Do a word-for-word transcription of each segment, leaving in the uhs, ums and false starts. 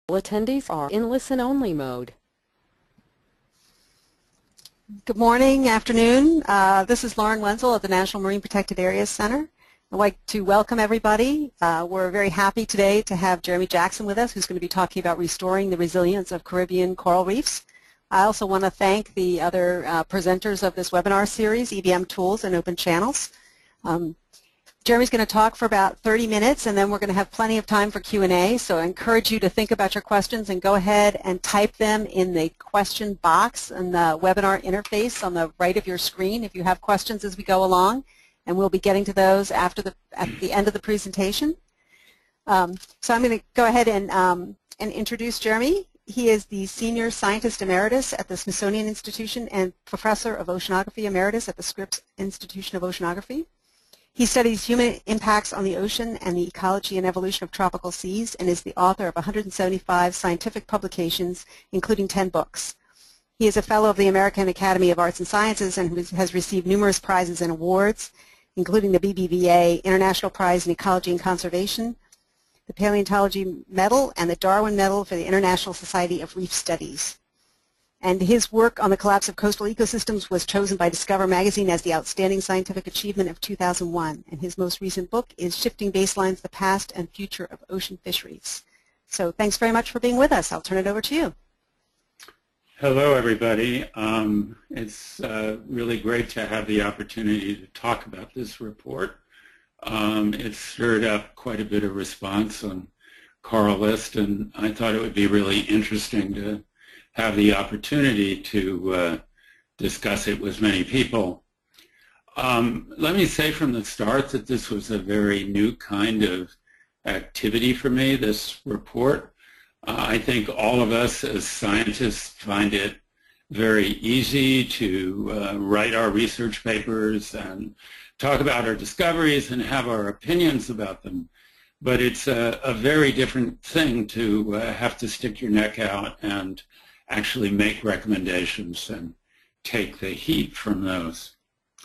Attendees are in listen-only mode. Good morning, afternoon. Uh, this is Lauren Wenzel at the National Marine Protected Areas Center. I'd like to welcome everybody. Uh, we're very happy today to have Jeremy Jackson with us, who's going to be talking about restoring the resilience of Caribbean coral reefs. I also want to thank the other uh, presenters of this webinar series, E B M Tools and Open Channels. Um, Jeremy's going to talk for about thirty minutes, and then we're going to have plenty of time for Q and A. So I encourage you to think about your questions and go ahead and type them in the question box in the webinar interface on the right of your screen if you have questions as we go along. And we'll be getting to those after the, at the end of the presentation. Um, so I'm going to go ahead and, um, and introduce Jeremy. He is the Senior Scientist Emeritus at the Smithsonian Institution and Professor of Oceanography Emeritus at the Scripps Institution of Oceanography. He studies human impacts on the ocean and the ecology and evolution of tropical seas and is the author of one hundred seventy-five scientific publications, including ten books. He is a fellow of the American Academy of Arts and Sciences and has received numerous prizes and awards, including the B B V A International Prize in Ecology and Conservation, the Paleontology Medal, and the Darwin Medal for the International Society of Reef Studies. And his work on the collapse of coastal ecosystems was chosen by Discover magazine as the Outstanding Scientific Achievement of two thousand one. And his most recent book is Shifting Baselines, the Past and Future of Ocean Fisheries. So thanks very much for being with us. I'll turn it over to you. Hello, everybody. Um, it's uh, really great to have the opportunity to talk about this report. Um, it's stirred up quite a bit of response on Coral List, and I thought it would be really interesting to have the opportunity to uh, discuss it with many people. Um, let me say from the start that this was a very new kind of activity for me, this report. Uh, I think all of us as scientists find it very easy to uh, write our research papers and talk about our discoveries and have our opinions about them. But it's a, a very different thing to uh, have to stick your neck out and actually make recommendations and take the heat from those.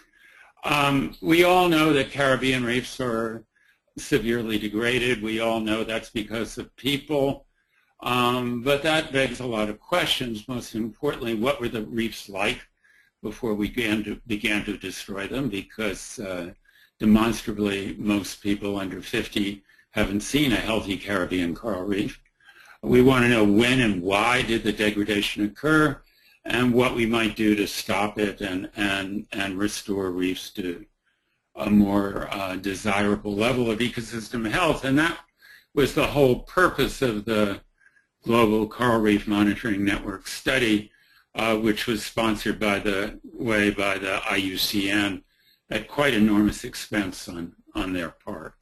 Um, we all know that Caribbean reefs are severely degraded. We all know that's because of people. Um, but that begs a lot of questions. Most importantly, what were the reefs like before we began to, began to destroy them? Because uh, demonstrably, most people under fifty haven't seen a healthy Caribbean coral reef. We want to know when and why did the degradation occur and what we might do to stop it and, and, and restore reefs to a more uh, desirable level of ecosystem health. And that was the whole purpose of the Global Coral Reef Monitoring Network study, uh, which was sponsored by the way by the I U C N at quite enormous expense on, on their part.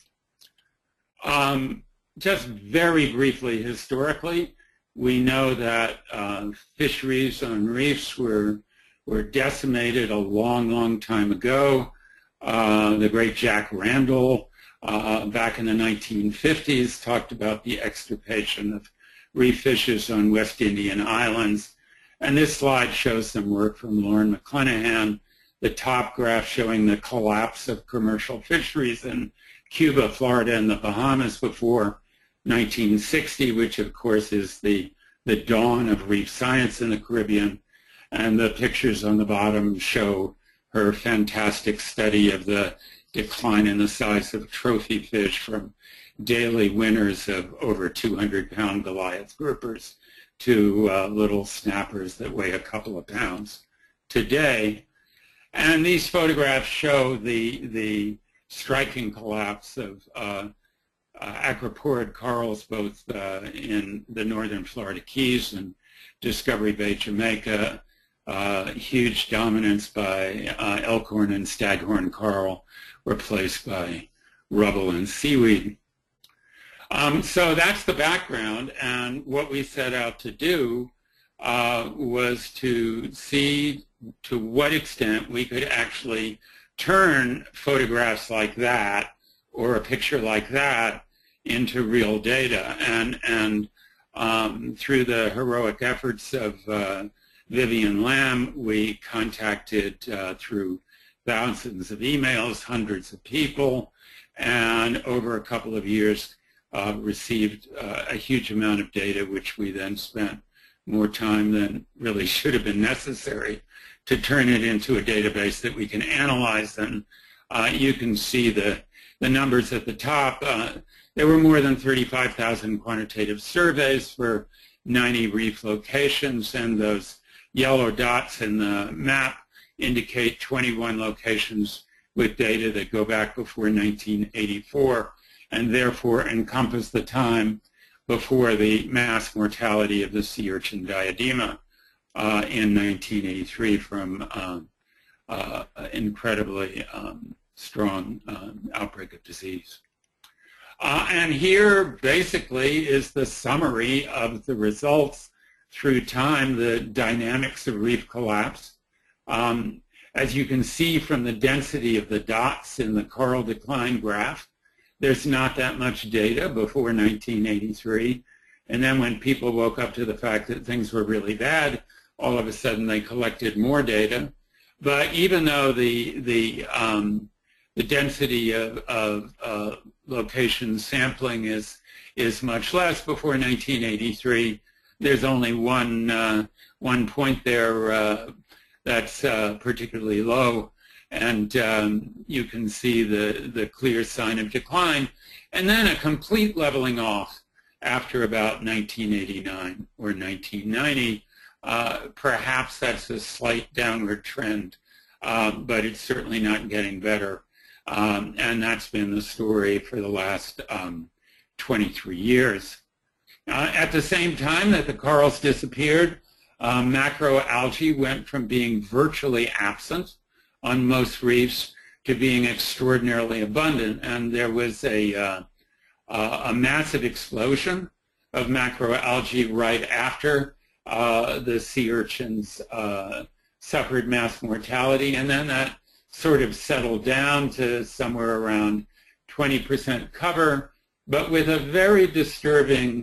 Um, Just very briefly, historically, we know that uh, fisheries on reefs were, were decimated a long, long time ago. Uh, the great Jack Randall, uh, back in the nineteen fifties, talked about the extirpation of reef fishes on West Indian islands. And this slide shows some work from Lauren McClenahan, the top graph showing the collapse of commercial fisheries in Cuba, Florida, and the Bahamas before nineteen sixty, which of course is the, the dawn of reef science in the Caribbean. And the pictures on the bottom show her fantastic study of the decline in the size of trophy fish from daily winners of over two hundred pound Goliath groupers to uh, little snappers that weigh a couple of pounds today. And these photographs show the, the striking collapse of uh, uh, acroporid corals both uh, in the northern Florida Keys and Discovery Bay, Jamaica, uh, huge dominance by uh, elkhorn and staghorn coral replaced by rubble and seaweed. Um, so that's the background, and what we set out to do uh, was to see to what extent we could actually turn photographs like that or a picture like that into real data. And, and um, through the heroic efforts of uh, Vivian Lamb, we contacted uh, through thousands of emails, hundreds of people, and over a couple of years uh, received uh, a huge amount of data, which we then spent more time than really should have been necessary to turn it into a database that we can analyze. And uh, you can see the, the numbers at the top. Uh, there were more than thirty-five thousand quantitative surveys for ninety reef locations, and those yellow dots in the map indicate twenty-one locations with data that go back before nineteen eighty-four, and therefore encompass the time before the mass mortality of the sea urchin diadema uh, in nineteen eighty-three from um, uh, incredibly um, strong um, outbreak of disease. Uh, and here basically is the summary of the results through time, the dynamics of reef collapse. Um, as you can see from the density of the dots in the coral decline graph, there's not that much data before nineteen eighty-three. And then when people woke up to the fact that things were really bad, all of a sudden they collected more data. But even though the, the, um, the density of, of uh, location sampling is, is much less before nineteen eighty-three, there's only one, uh, one point there uh, that's uh, particularly low. And um, you can see the, the clear sign of decline, and then a complete leveling off after about nineteen eighty-nine or nineteen ninety. Uh, perhaps that's a slight downward trend, uh, but it's certainly not getting better. Um, and that's been the story for the last um, twenty-three years. Uh, at the same time that the corals disappeared, uh, macroalgae went from being virtually absent on most reefs to being extraordinarily abundant, and there was a, uh, uh, a massive explosion of macroalgae right after uh, the sea urchins uh, suffered mass mortality, and then that sort of settled down to somewhere around twenty percent cover, but with a very disturbing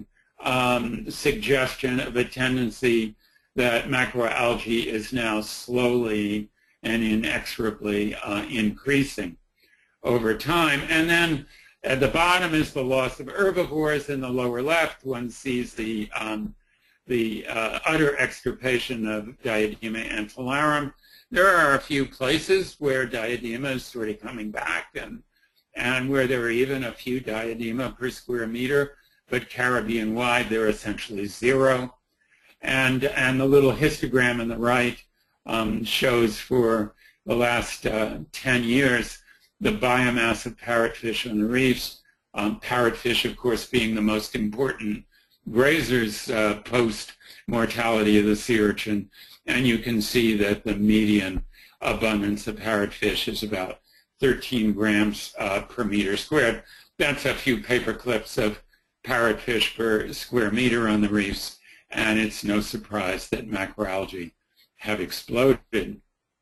um, suggestion of a tendency that macroalgae is now slowly and inexorably uh, increasing over time. And then at the bottom is the loss of herbivores. In the lower left, one sees the, um, the uh, utter extirpation of Diadema antillarum. There are a few places where Diadema is sort of coming back, and, and where there are even a few Diadema per square meter, but Caribbean-wide they're essentially zero. And, and the little histogram on the right Um, shows for the last uh, ten years the biomass of parrotfish on the reefs. Um, parrotfish, of course, being the most important grazers uh, post-mortality of the sea urchin. And you can see that the median abundance of parrotfish is about thirteen grams uh, per meter squared. That's a few paper clips of parrotfish per square meter on the reefs, and it's no surprise that macroalgae have exploded.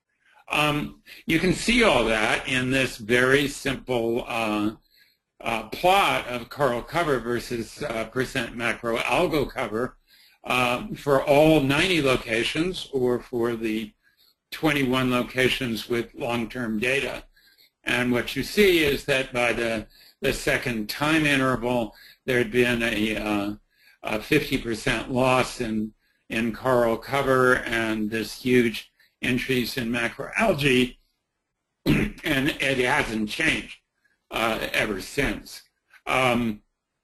Um, you can see all that in this very simple uh, uh, plot of coral cover versus uh, percent macroalgal cover uh, for all ninety locations, or for the twenty-one locations with long-term data. And what you see is that by the, the second time interval, there had been a, uh, a fifty percent loss in in coral cover and this huge increase in macroalgae, and it hasn't changed uh, ever since. Um,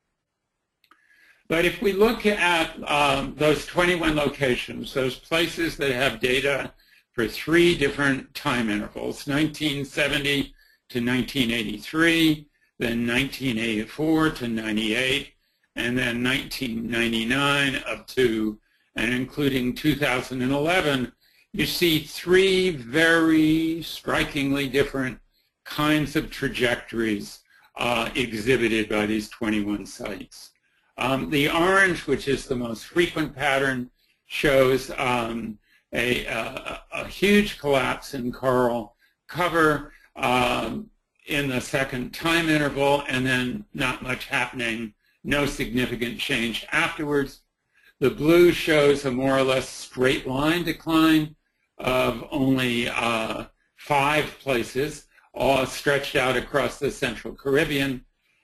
but if we look at um, those twenty-one locations, those places that have data for three different time intervals, nineteen seventy to nineteen eighty-three, then nineteen eighty-four to ninety-eight, and then nineteen ninety-nine up to and including two thousand eleven, you see three very strikingly different kinds of trajectories uh, exhibited by these twenty-one sites. Um, the orange, which is the most frequent pattern, shows um, a, a, a huge collapse in coral cover um, in the second time interval, and then not much happening, no significant change afterwards. The blue shows a more or less straight line decline of only uh, five places, all stretched out across the Central Caribbean.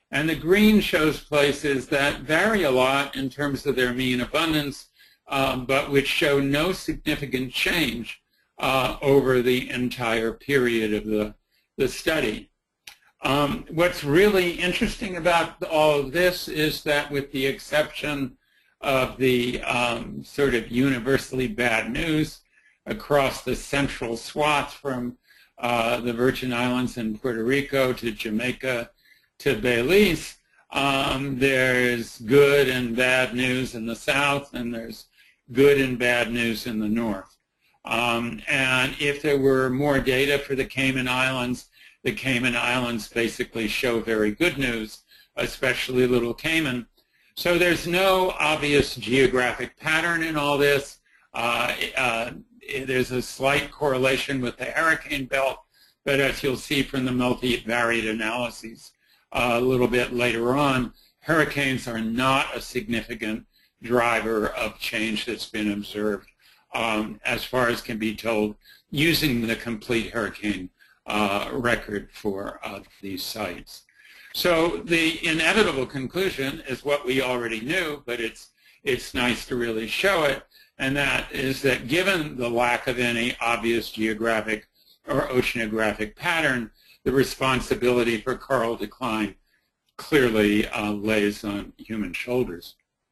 And the green shows places that vary a lot in terms of their mean abundance, um, but which show no significant change uh, over the entire period of the, the study. Um, what's really interesting about all of this is that, with the exception of the um, sort of universally bad news across the central swath from uh, the Virgin Islands and Puerto Rico to Jamaica to Belize, um, there's good and bad news in the south, and there's good and bad news in the north. Um, and if there were more data for the Cayman Islands, the Cayman Islands basically show very good news, especially Little Cayman. So there's no obvious geographic pattern in all this. Uh, uh, there's a slight correlation with the hurricane belt, but as you'll see from the multivariate analyses uh, a little bit later on, hurricanes are not a significant driver of change that's been observed, um, as far as can be told, using the complete hurricane uh, record for uh, these sites. So the inevitable conclusion is what we already knew, but it's, it's nice to really show it, and that is that given the lack of any obvious geographic or oceanographic pattern, the responsibility for coral decline clearly uh, lays on human shoulders.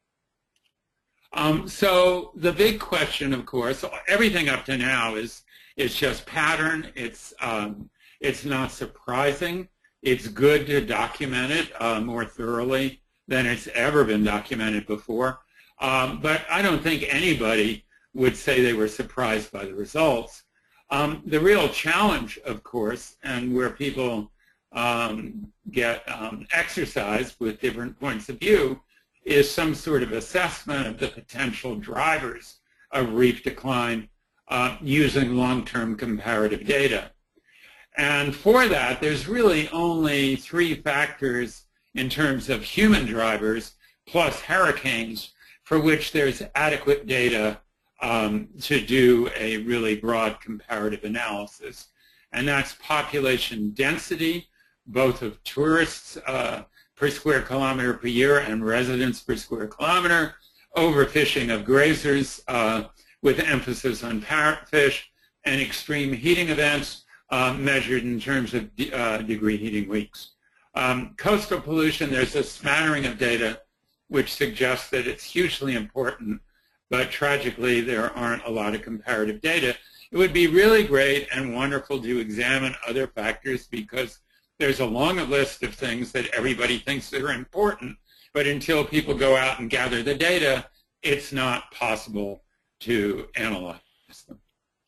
Um, so the big question, of course, everything up to now is, is just pattern. It's, um, it's not surprising. It's good to document it uh, more thoroughly than it's ever been documented before. Um, but I don't think anybody would say they were surprised by the results. Um, the real challenge, of course, and where people um, get um, exercised with different points of view, is some sort of assessment of the potential drivers of reef decline uh, using long-term comparative data. And for that, there's really only three factors in terms of human drivers plus hurricanes for which there's adequate data um, to do a really broad comparative analysis. And that's population density, both of tourists uh, per square kilometer per year and residents per square kilometer, overfishing of grazers uh, with emphasis on parrotfish, and extreme heating events uh, measured in terms of uh, degree heating weeks. Um, coastal pollution, there's a smattering of data which suggests that it's hugely important, but tragically there aren't a lot of comparative data. It would be really great and wonderful to examine other factors, because there's a long list of things that everybody thinks that are important, but until people go out and gather the data, it's not possible to analyze them.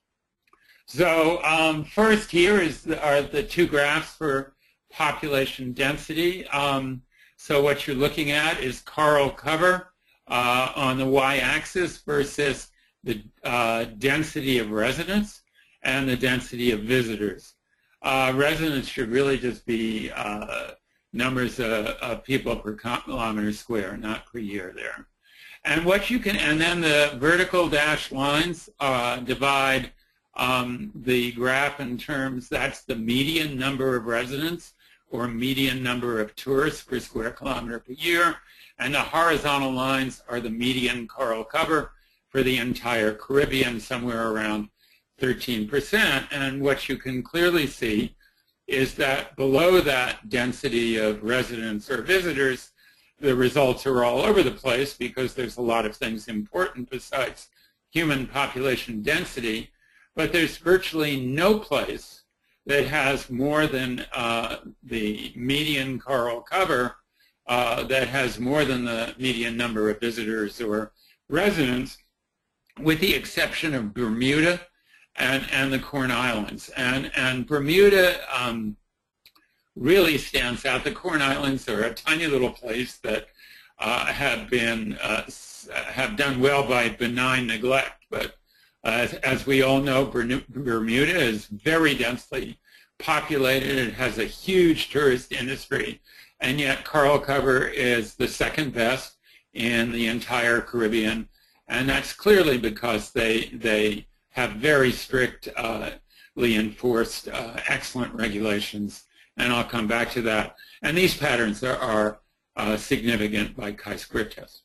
So um, first here is the, are the two graphs for population density. Um, so what you're looking at is coral cover uh, on the y-axis versus the uh, density of residents and the density of visitors. Uh, residents should really just be uh, numbers of, of people per kilometer square, not per year there. And what you can, and then the vertical dashed lines uh, divide um, the graph in terms, that's the median number of residents or median number of tourists per square kilometer per year, and the horizontal lines are the median coral cover for the entire Caribbean, somewhere around thirteen percent. And what you can clearly see is that below that density of residents or visitors, the results are all over the place, because there's a lot of things important besides human population density, but there's virtually no place that has more than uh, the median coral cover, uh, that has more than the median number of visitors or residents, with the exception of Bermuda and, and the Corn Islands. And, and Bermuda um, really stands out. The Corn Islands are a tiny little place that uh, have been, uh, have done well by benign neglect. But uh, as, as we all know, Bermuda is very densely populated. It has a huge tourist industry, and yet coral cover is the second best in the entire Caribbean. And that's clearly because they, they have very strictly uh, enforced uh, excellent regulations and I'll come back to that. And these patterns are, are uh, significant by chi-square test.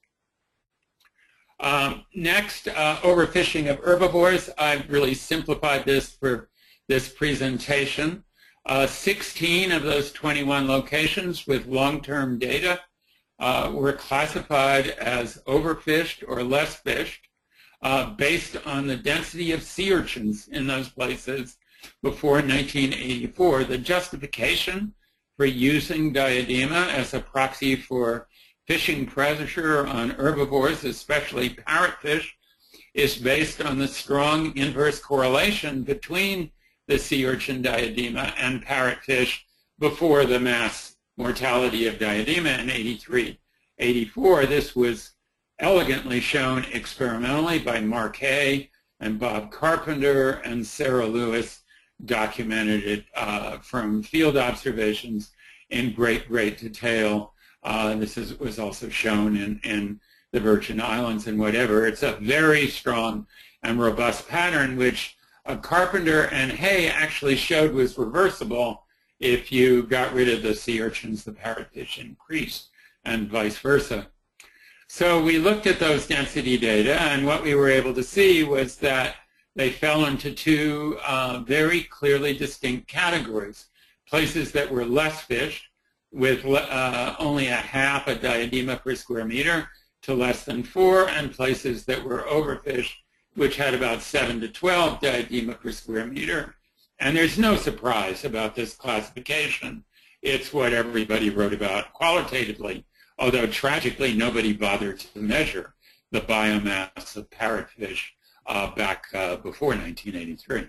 Um, next, uh, overfishing of herbivores. I've really simplified this for this presentation. Uh, sixteen of those twenty-one locations with long-term data uh, were classified as overfished or less fished uh, based on the density of sea urchins in those places before nineteen eighty-four. The justification for using diadema as a proxy for fishing pressure on herbivores, especially parrotfish, is based on the strong inverse correlation between the sea urchin diadema and parrotfish before the mass mortality of diadema in eighty-three eighty-four. This was elegantly shown experimentally by Mark Hay and Bob Carpenter, and Sarah Lewis documented it uh, from field observations in great, great detail. Uh, this is, was also shown in, in the Virgin Islands and whatever. It's a very strong and robust pattern, which uh, Carpenter and Hay actually showed was reversible. If you got rid of the sea urchins, the parrotfish increased, and vice versa. So we looked at those density data, and what we were able to see was that they fell into two uh, very clearly distinct categories. Places that were less fished, with uh, only a half a diadema per square meter to less than four, and places that were overfished, which had about seven to twelve diadema per square meter. And there's no surprise about this classification. It's what everybody wrote about qualitatively, although tragically nobody bothered to measure the biomass of parrotfish uh, back uh, before nineteen eighty-three.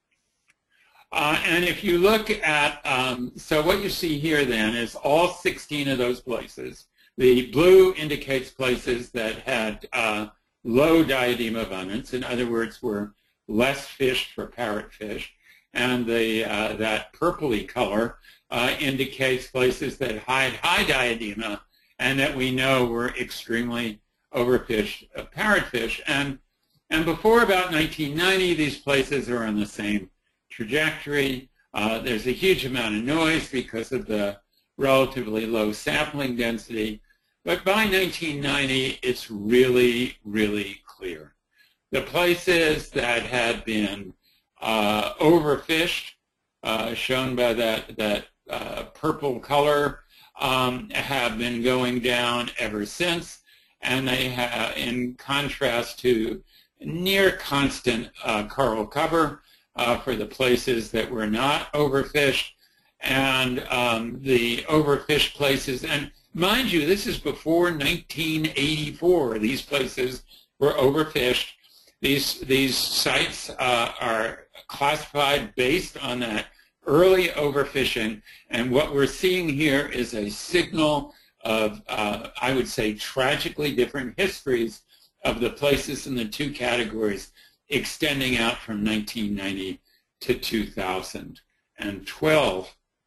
Uh, and if you look at, um, so what you see here then is all sixteen of those places. The blue indicates places that had uh, low diadema abundance, in other words, were less fished for parrotfish. And the, uh, that purpley color uh, indicates places that had high diadema and that we know were extremely overfished uh, parrotfish. And, and before about nineteen ninety, these places are on the same trajectory. Uh, there's a huge amount of noise because of the relatively low sampling density. But by nineteen ninety, it's really, really clear. The places that had been uh, overfished, uh, shown by that, that uh, purple color, um, have been going down ever since. And they have, in contrast to near constant uh, coral cover, Uh, for the places that were not overfished, and um, the overfished places. And mind you, this is before nineteen eighty-four. These places were overfished. These, these sites uh, are classified based on that early overfishing. And what we're seeing here is a signal of, uh, I would say, tragically different histories of the places in the two categories, extending out from nineteen ninety to two thousand twelve.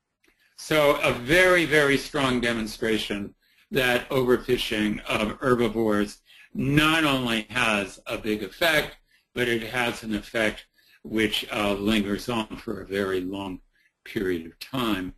So a very, very strong demonstration that overfishing of herbivores not only has a big effect, but it has an effect which uh, lingers on for a very long period of time.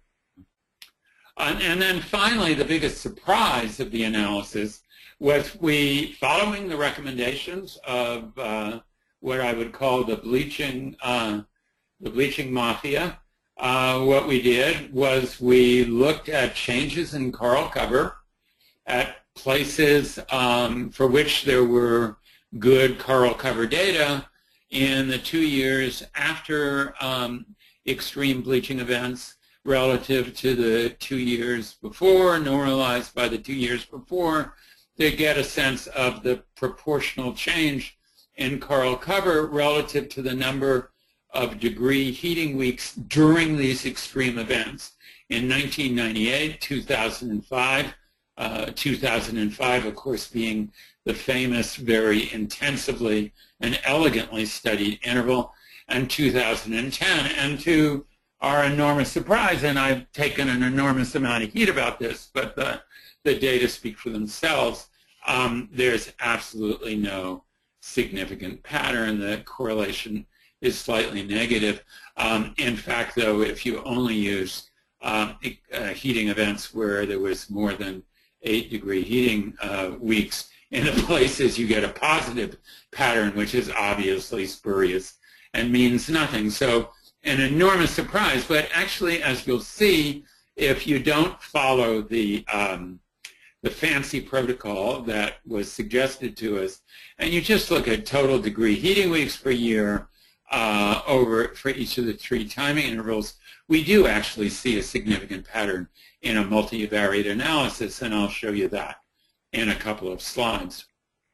And, and then finally, the biggest surprise of the analysis was we, following the recommendations of uh, what I would call the bleaching, uh, the bleaching mafia, uh, what we did was we looked at changes in coral cover at places um, for which there were good coral cover data in the two years after um, extreme bleaching events relative to the two years before, normalized by the two years before, to get a sense of the proportional change in coral cover relative to the number of degree heating weeks during these extreme events. In nineteen ninety-eight, two thousand five, uh, two thousand five, of course, being the famous, very intensively and elegantly studied interval, and two thousand ten. And to our enormous surprise, and I've taken an enormous amount of heat about this, but the, the data speak for themselves, um, there's absolutely no significant pattern. The correlation is slightly negative. Um, in fact, though, if you only use um, uh, heating events where there was more than eight degree heating uh, weeks. In the places you get a positive pattern, which is obviously spurious and means nothing. So an enormous surprise, but actually, as you'll see, if you don't follow the um, the fancy protocol that was suggested to us, and you just look at total degree heating weeks per year uh, over for each of the three timing intervals, we do actually see a significant pattern in a multivariate analysis, and I'll show you that in a couple of slides.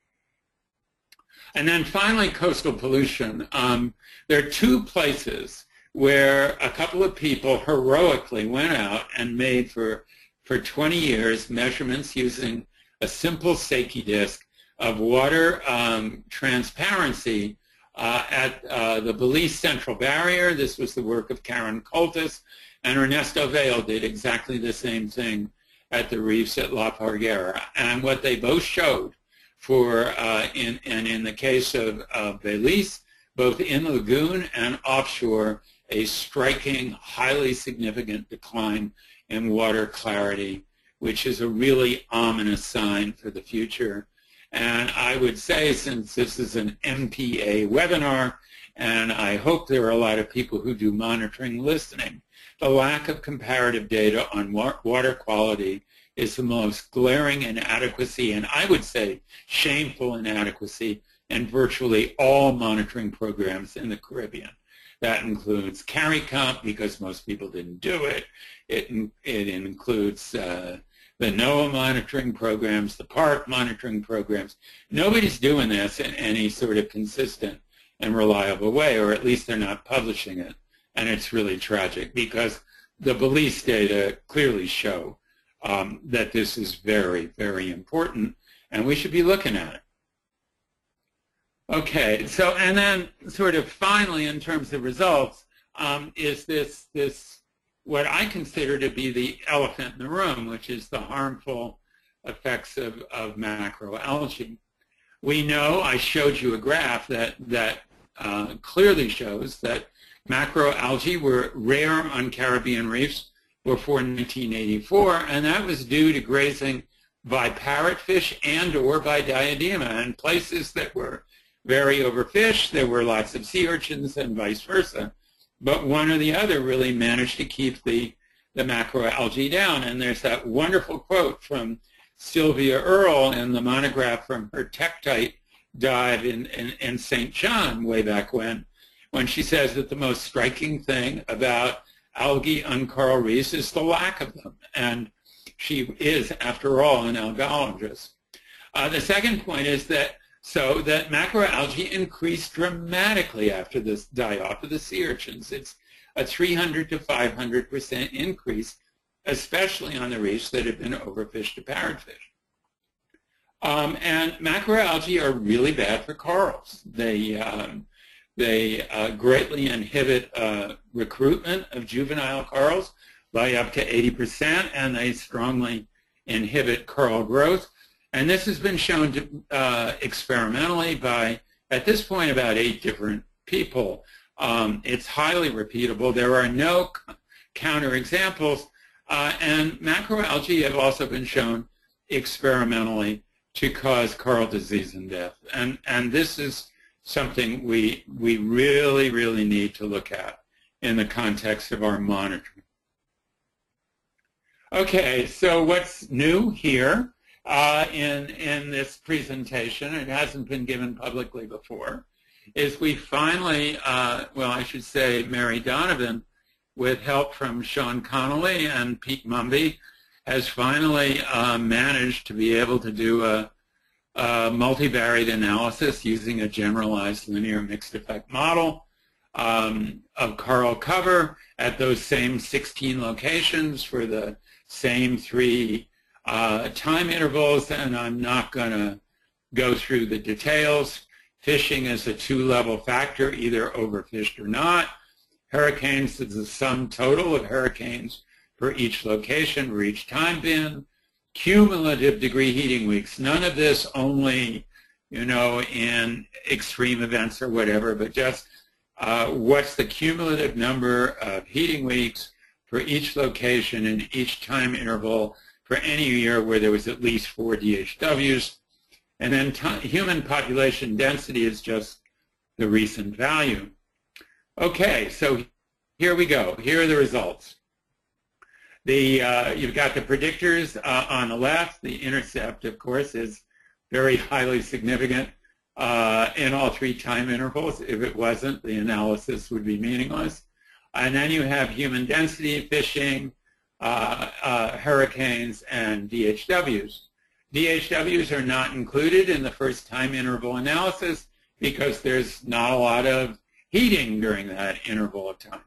And then finally, coastal pollution. Um, there are two places where a couple of people heroically went out and made for, for twenty years measurements using a simple Sankey disk of water um, transparency uh, at uh, the Belize Central Barrier. This was the work of Karen Coltis, and Ernesto Vail did exactly the same thing at the reefs at La Parguera. And what they both showed for, uh, in, and in the case of, of Belize, both in the lagoon and offshore, a striking, highly significant decline in water clarity, which is a really ominous sign for the future. And I would say, since this is an M P A webinar, and I hope there are a lot of people who do monitoring listening, the lack of comparative data on water quality is the most glaring inadequacy, and I would say shameful inadequacy, in virtually all monitoring programs in the Caribbean. That includes CARICOMP, because most people didn't do it. It, it includes uh, the NOAA monitoring programs, the PARC monitoring programs. Nobody's doing this in any sort of consistent and reliable way, or at least they're not publishing it. And it's really tragic, because the Belize data clearly show um, that this is very, very important, and we should be looking at it. Okay, so, and then sort of finally, in terms of results, um, is this, this, what I consider to be the elephant in the room, which is the harmful effects of, of macroalgae. We know, I showed you a graph that, that uh, clearly shows that macroalgae were rare on Caribbean reefs before nineteen eighty-four, and that was due to grazing by parrotfish and or by diadema. In places that were very overfished, there were lots of sea urchins and vice versa. But one or the other really managed to keep the, the macroalgae down. And there's that wonderful quote from Sylvia Earle in the monograph from her tektite dive in, in, in Saint John way back when, when she says that the most striking thing about algae on coral reefs is the lack of them. And she is, after all, an algalogist. Uh, the second point is that so that macroalgae increased dramatically after this die-off of the sea urchins. It's a three hundred to five hundred percent increase, especially on the reefs that have been overfished to parrotfish. Um, and macroalgae are really bad for corals. They, um, they uh, greatly inhibit uh, recruitment of juvenile corals by up to eighty percent, and they strongly inhibit coral growth. And this has been shown to, uh, experimentally by, at this point, about eight different people. Um, it's highly repeatable. There are no counterexamples. Uh, and macroalgae have also been shown experimentally to cause coral disease and death. And, and this is something we, we really, really need to look at in the context of our monitoring. Okay, so what's new here? Uh, in, in this presentation, it hasn't been given publicly before, is we finally, uh, well, I should say Mary Donovan, with help from Sean Connolly and Pete Mumby, has finally uh, managed to be able to do a, a multivariate analysis using a generalized linear mixed effect model um, of coral cover at those same sixteen locations for the same three Uh, time intervals, and I'm not going to go through the details. Fishing is a two-level factor, either overfished or not. Hurricanes is the sum total of hurricanes for each location, for each time bin. Cumulative degree heating weeks, none of this only, you know, in extreme events or whatever, but just uh, what's the cumulative number of heating weeks for each location in each time interval for any year where there was at least four D H Ws. And then human population density is just the recent value. Okay, so here we go. Here are the results. The, uh, you've got the predictors uh, on the left. The intercept, of course, is very highly significant uh, in all three time intervals. If it wasn't, the analysis would be meaningless. And then you have human density, fishing, uh, uh, hurricanes, and D H Ws. D H Ws are not included in the first time interval analysis because there's not a lot of heating during that interval of time.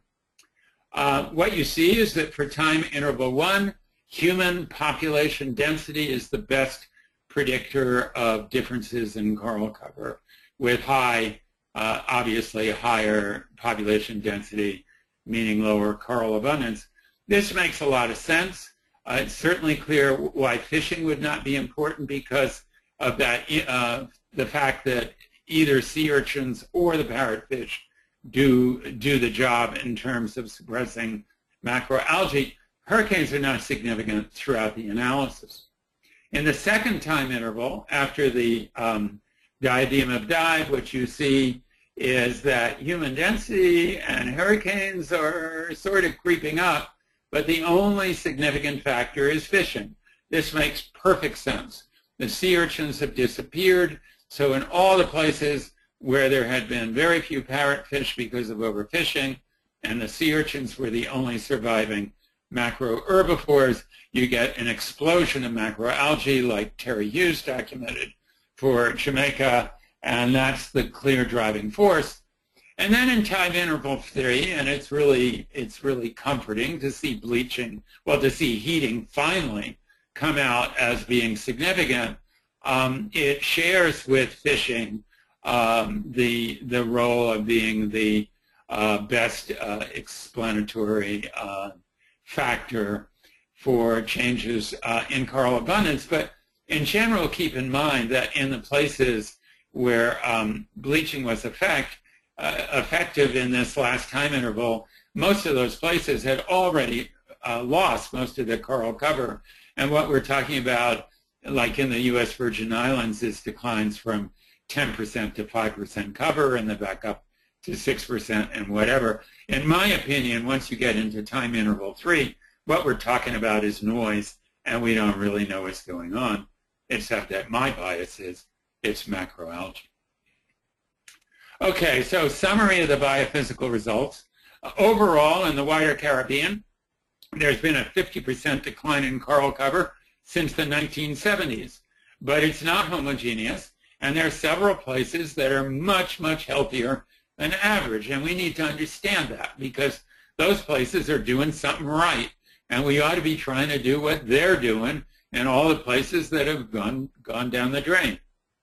Uh, what you see is that for time interval one, human population density is the best predictor of differences in coral cover, with high, uh, obviously higher population density, meaning lower coral abundance. This makes a lot of sense. Uh, it's certainly clear why fishing would not be important because of that, uh, the fact that either sea urchins or the parrotfish do, do the job in terms of suppressing macroalgae. Hurricanes are not significant throughout the analysis. In the second time interval, after the um, diadem of dive, what you see is that human density and hurricanes are sort of creeping up, but the only significant factor is fishing. This makes perfect sense. The sea urchins have disappeared, so in all the places where there had been very few parrotfish because of overfishing, and the sea urchins were the only surviving macroherbivores, you get an explosion of macroalgae like Terry Hughes documented for Jamaica, and that's the clear driving force. And then in time interval three, and it's really, it's really comforting to see bleaching, well, to see heating finally come out as being significant. Um, it shares with fishing um, the, the role of being the uh, best uh, explanatory uh, factor for changes uh, in coral abundance. But in general, keep in mind that in the places where um, bleaching was effect, uh, effective in this last time interval, most of those places had already uh, lost most of their coral cover. And what we're talking about, like in the U S Virgin Islands, is declines from ten percent to five percent cover and then back up to six percent and whatever. In my opinion, once you get into time interval three, what we're talking about is noise, and we don't really know what's going on, except that my bias is it's macroalgae. Okay, so summary of the biophysical results. Uh, overall, in the wider Caribbean, there's been a fifty percent decline in coral cover since the nineteen seventies, but it's not homogeneous, and there are several places that are much, much healthier than average, and we need to understand that because those places are doing something right, and we ought to be trying to do what they're doing in all the places that have gone, gone down the drain.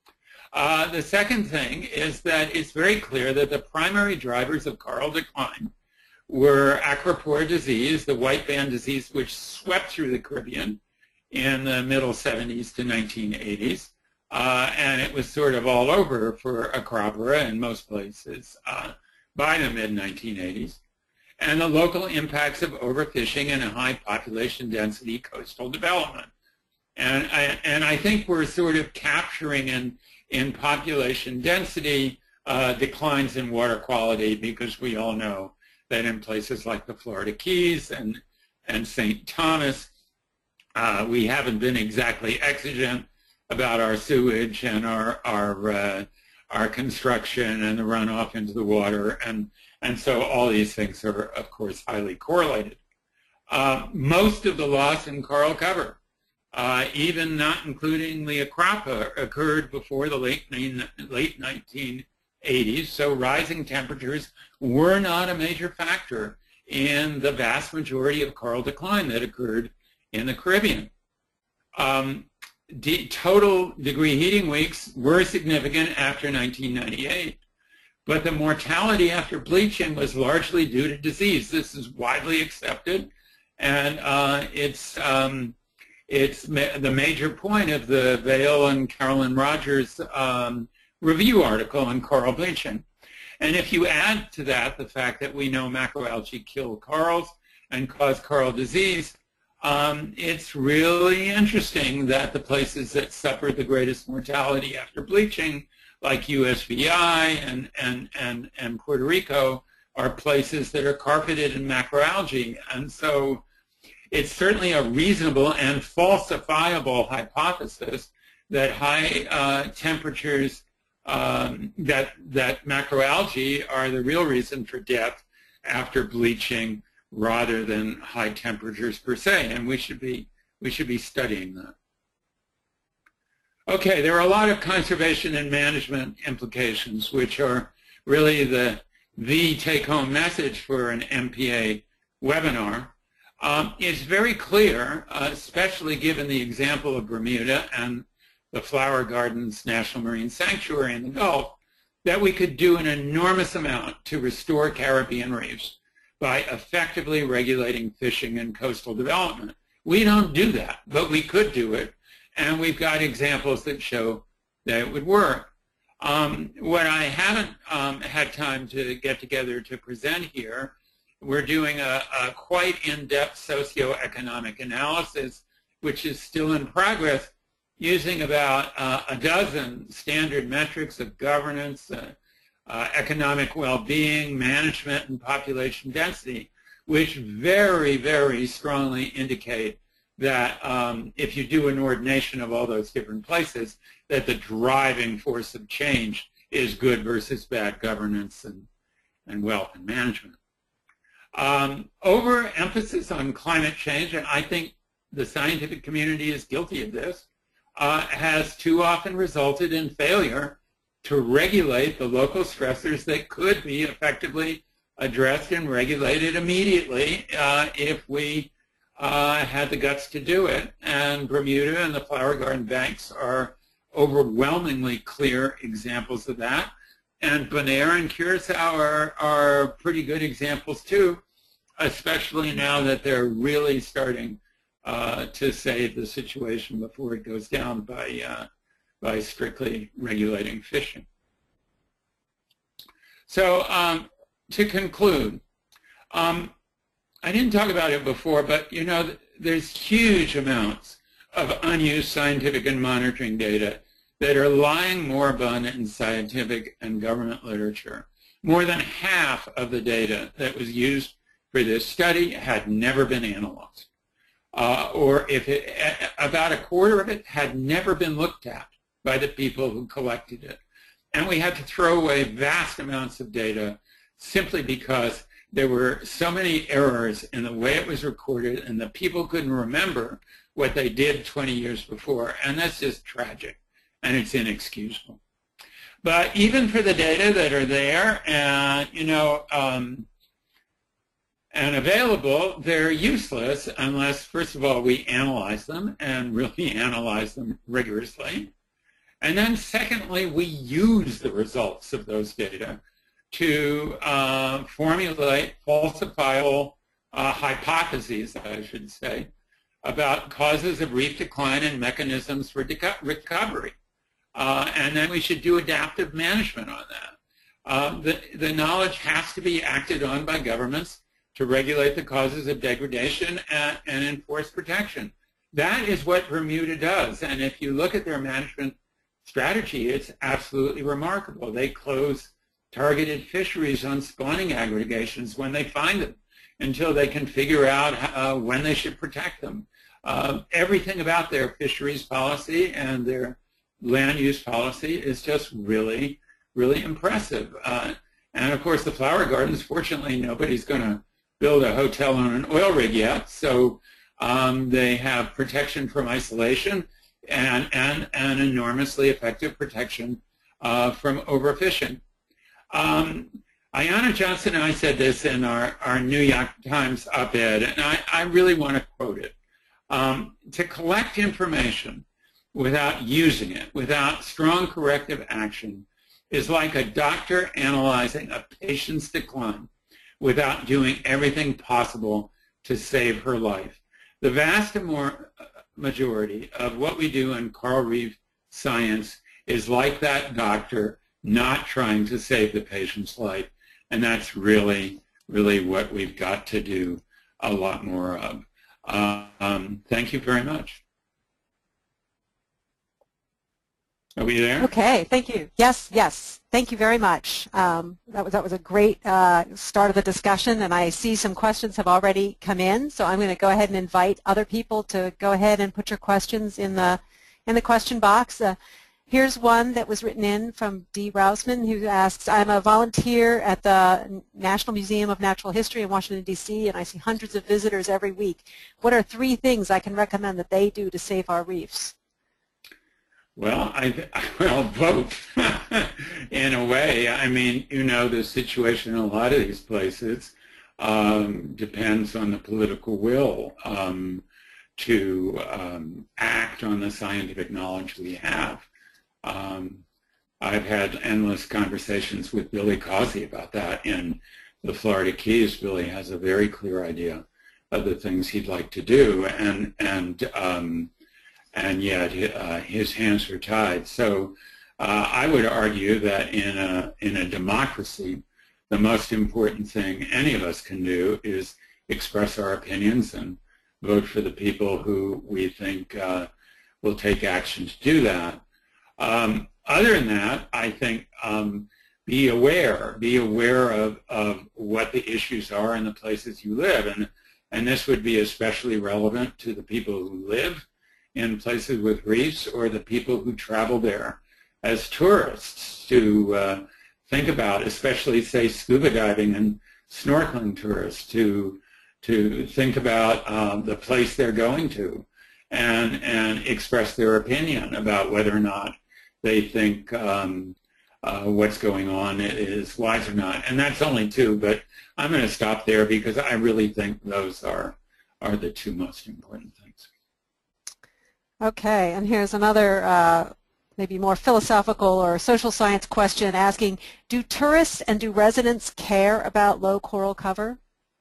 Uh, the second thing is that it's very clear that the primary drivers of coral decline were acropora disease, the white band disease, which swept through the Caribbean in the middle seventies to nineteen eighties. Uh, and it was sort of all over for acropora in most places uh, by the mid nineteen eighties. And the local impacts of overfishing and a high population density coastal development. And I, and I think we're sort of capturing in, in population density uh, declines in water quality, because we all know that in places like the Florida Keys and, and Saint Thomas, uh, we haven't been exactly exigent about our sewage and our, our, uh, our construction and the runoff into the water. And, and so all these things are, of course, highly correlated. Uh, most of the loss in coral cover, uh, even not including the acropora, occurred before the late, late nineteen eighties, so rising temperatures were not a major factor in the vast majority of coral decline that occurred in the Caribbean. Um, de total degree heating weeks were significant after nineteen ninety-eight, but the mortality after bleaching was largely due to disease. This is widely accepted, and uh, it's, um, it's ma the major point of the Vail and Carolyn Rogers um, review article on coral bleaching. And if you add to that the fact that we know macroalgae kill corals, and cause coral disease, um, it's really interesting that the places that suffered the greatest mortality after bleaching, like U S V I and, and, and, and Puerto Rico, are places that are carpeted in macroalgae. And so it's certainly a reasonable and falsifiable hypothesis that high uh, temperatures, um, that, that macroalgae are the real reason for death after bleaching rather than high temperatures per se, and we should be, we should be studying that. Okay, there are a lot of conservation and management implications, which are really the, the take-home message for an M P A webinar. Um, it's very clear, uh, especially given the example of Bermuda and the Flower Gardens National Marine Sanctuary in the Gulf, that we could do an enormous amount to restore Caribbean reefs by effectively regulating fishing and coastal development. We don't do that, but we could do it, and we've got examples that show that it would work. Um, what I haven't um, had time to get together to present here, we're doing a, a quite in-depth socioeconomic analysis, which is still in progress, using about uh, a dozen standard metrics of governance, uh, uh, economic well-being, management, and population density, which very, very strongly indicate that um, if you do an ordination of all those different places, that the driving force of change is good versus bad governance and, and wealth and management. Um, overemphasis on climate change, and I think the scientific community is guilty of this, uh, has too often resulted in failure to regulate the local stressors that could be effectively addressed and regulated immediately uh, if we uh, had the guts to do it. And Bermuda and the Flower Garden banks are overwhelmingly clear examples of that. And Bonaire and Curacao are, are pretty good examples too, especially now that they're really starting uh, to save the situation before it goes down by, uh, by strictly regulating fishing. So um, to conclude, um, I didn't talk about it before, but you know, there's huge amounts of unused scientific and monitoring data that are lying moribund in scientific and government literature. More than half of the data that was used for this study had never been analyzed. Uh, or if it, about a quarter of it had never been looked at by the people who collected it. And we had to throw away vast amounts of data simply because there were so many errors in the way it was recorded and the people couldn't remember what they did twenty years before. And that's just tragic, and it's inexcusable. But even for the data that are there and, you know, um, and available, they're useless unless, first of all, we analyze them and really analyze them rigorously. And then secondly, we use the results of those data to uh, formulate falsifiable uh, hypotheses, I should say, about causes of reef decline and mechanisms for recovery. Uh, and then we should do adaptive management on that. Uh, the, the knowledge has to be acted on by governments to regulate the causes of degradation and, and enforce protection. That is what Bermuda does. And if you look at their management strategy, it's absolutely remarkable. They close targeted fisheries on spawning aggregations when they find them until they can figure out uh, when they should protect them. Uh, everything about their fisheries policy and their land use policy is just really, really impressive. Uh, and of course, the Flower Gardens, fortunately, nobody's going to build a hotel on an oil rig yet, so um, they have protection from isolation and, and, and enormously effective protection uh, from overfishing. Um, Ayanna Johnson and I said this in our, our New York Times op-ed, and I, I really want to quote it. Um, to collect information without using it, without strong corrective action, is like a doctor analyzing a patient's decline without doing everything possible to save her life. The vast majority of what we do in coral reef science is like that doctor not trying to save the patient's life, and that's really, really what we've got to do a lot more of. Uh, um, thank you very much. Are we there? Okay, thank you. Yes, yes, thank you very much. Um, that was that was a great uh, start of the discussion, and I see some questions have already come in. So I'm going to go ahead and invite other people to go ahead and put your questions in the in the question box. Uh, here's one that was written in from Dee Rousman, who asks, "I'm a volunteer at the National Museum of Natural History in Washington D C, and I see hundreds of visitors every week. What are three things I can recommend that they do to save our reefs?" Well, I well both in a way. I mean, you know, the situation in a lot of these places um, depends on the political will um, to um, act on the scientific knowledge we have. Um, I've had endless conversations with Billy Causey about that in the Florida Keys. Billy has a very clear idea of the things he'd like to do, and and um, and yet uh, his hands are tied. So uh, I would argue that in a, in a democracy, the most important thing any of us can do is express our opinions and vote for the people who we think uh, will take action to do that. Um, other than that, I think um, be aware, be aware of, of what the issues are in the places you live. And, and this would be especially relevant to the people who live in places with reefs or the people who travel there as tourists, to uh, think about, especially, say, scuba diving and snorkeling tourists, to to think about um, the place they're going to and, and express their opinion about whether or not they think um, uh, what's going on is wise or not. And that's only two, but I'm going to stop there because I really think those are, are the two most important things. Okay, and here's another uh, maybe more philosophical or social science question asking, do tourists and do residents care about low coral cover?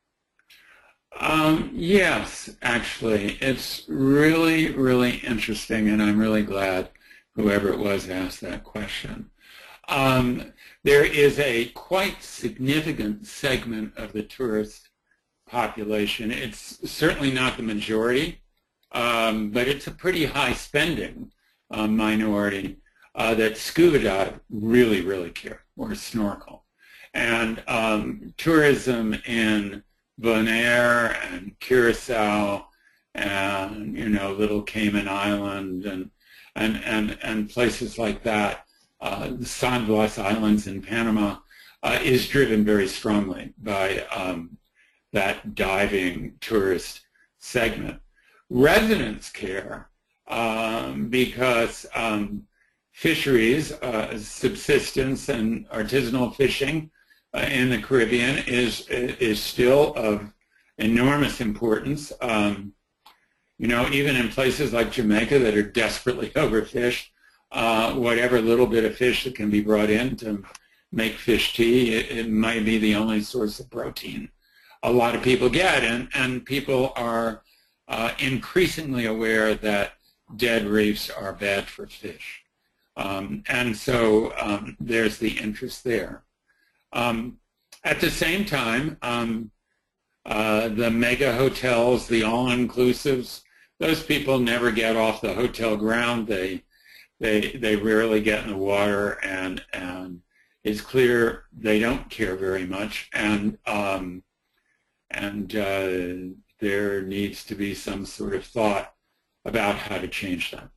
Um, yes, actually. It's really, really interesting, and I'm really glad whoever it was asked that question. Um, there is a quite significant segment of the tourist population. It's certainly not the majority, um, but it's a pretty high spending uh, minority uh, that scuba dive really, really care, or snorkel. And um, tourism in Bonaire and Curacao and, you know, Little Cayman Island and, and, and, and places like that, uh, the San Blas Islands in Panama, uh, is driven very strongly by um, that diving tourist segment. Residents care um, because um, fisheries, uh, subsistence and artisanal fishing uh, in the Caribbean is, is still of enormous importance. Um, you know, even in places like Jamaica that are desperately overfished, uh, whatever little bit of fish that can be brought in to make fish tea, it, it might be the only source of protein a lot of people get, and, and people are uh, increasingly aware that dead reefs are bad for fish. Um, and so um, there's the interest there. Um, at the same time, um, uh, the mega hotels, the all-inclusives, those people never get off the hotel ground. They, they, they rarely get in the water, and, and it's clear they don't care very much. And um, And uh, there needs to be some sort of thought about how to change that.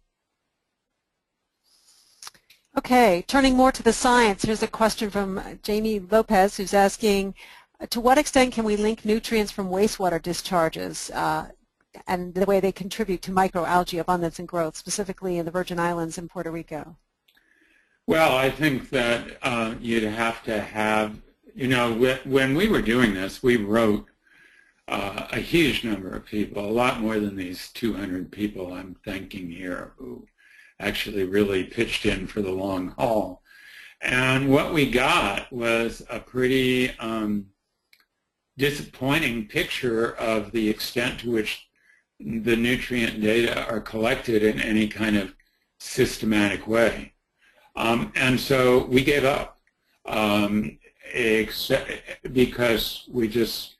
Okay, turning more to the science, here's a question from Jamie Lopez, who's asking, to what extent can we link nutrients from wastewater discharges uh, and the way they contribute to microalgae abundance and growth, specifically in the Virgin Islands and Puerto Rico? Well, I think that uh, you'd have to have, you know, when we were doing this, we wrote Uh, a huge number of people, a lot more than these two hundred people I'm thanking here, who actually really pitched in for the long haul. And what we got was a pretty um, disappointing picture of the extent to which the nutrient data are collected in any kind of systematic way. Um, and so we gave up um, except because we just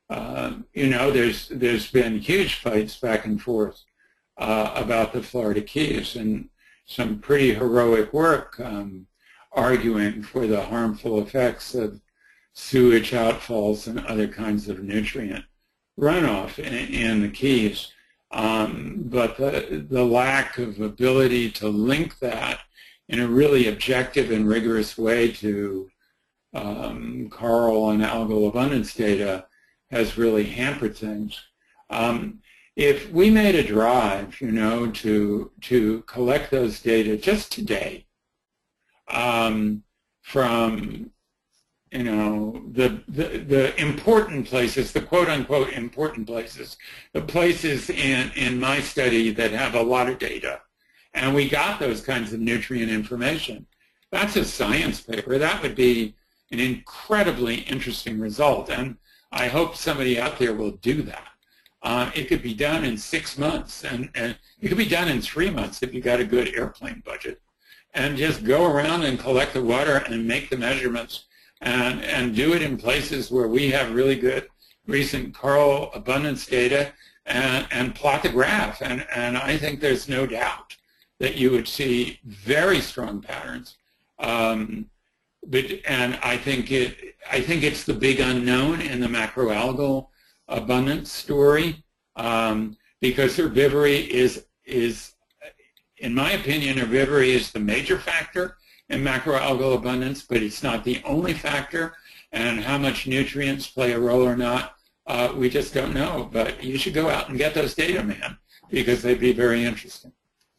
Uh, you know, there's there's been huge fights back and forth uh, about the Florida Keys, and some pretty heroic work um, arguing for the harmful effects of sewage outfalls and other kinds of nutrient runoff in, in the Keys. Um, but the, the lack of ability to link that in a really objective and rigorous way to um, coral and algal abundance data has really hampered things. Um, if we made a drive, you know, to to collect those data just today um, from, you know, the, the the important places, the quote-unquote important places, the places in in my study that have a lot of data, and we got those kinds of nutrient information, that's a science paper. That would be an incredibly interesting result, and I hope somebody out there will do that. Uh, it could be done in six months, and, and it could be done in three months if you got a good airplane budget. And just go around and collect the water and make the measurements and, and do it in places where we have really good recent coral abundance data and, and plot the graph. And, and I think there's no doubt that you would see very strong patterns. Um, But, and I think it, I think it's the big unknown in the macroalgal abundance story, um, because herbivory is, is, in my opinion, herbivory is the major factor in macroalgal abundance, but it's not the only factor. And how much nutrients play a role or not, uh, we just don't know. But you should go out and get those data, man, because they'd be very interesting.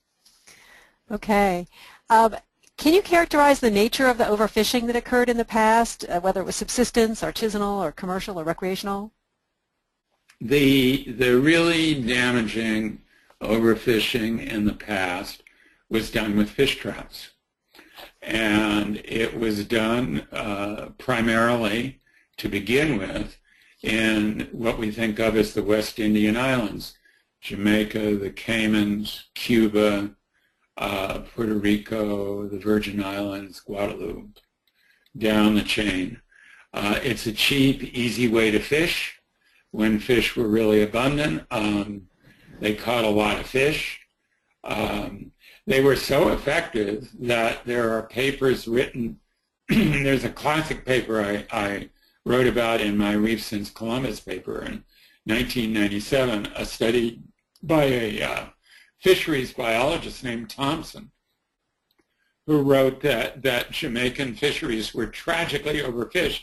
Okay. Um, Can you characterize the nature of the overfishing that occurred in the past, uh, whether it was subsistence, artisanal, or commercial, or recreational? The, the really damaging overfishing in the past was done with fish traps. And it was done uh, primarily, to begin with, in what we think of as the West Indian Islands, Jamaica, the Caymans, Cuba, Uh, Puerto Rico, the Virgin Islands, Guadeloupe, down the chain. Uh, it's a cheap, easy way to fish when fish were really abundant. Um, they caught a lot of fish. Um, they were so effective that there are papers written. There's a classic paper I, I wrote about in my Reefs since Columbus paper in nineteen ninety-seven, a study by a uh, fisheries biologist named Thompson, who wrote that, that Jamaican fisheries were tragically overfished.